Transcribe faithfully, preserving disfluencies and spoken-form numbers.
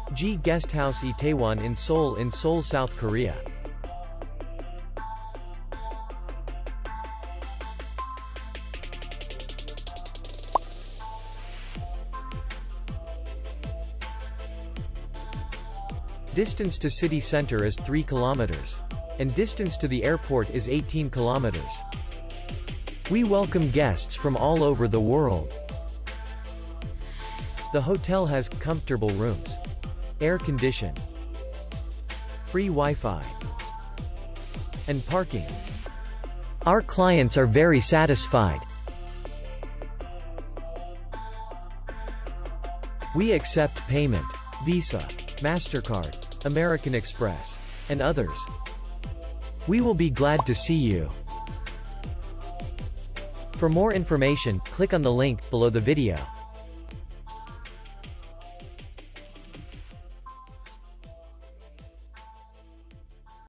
Jeju Guesthouse Itaewon In Seoul in Seoul, South Korea. Distance to city center is three kilometers. And distance to the airport is eighteen kilometers. We welcome guests from all over the world. The hotel has comfortable rooms, air condition, free Wi-Fi, and parking. Our clients are very satisfied. We accept payment, Visa, MasterCard, American Express, and others. We will be glad to see you. For more information, click on the link below the video.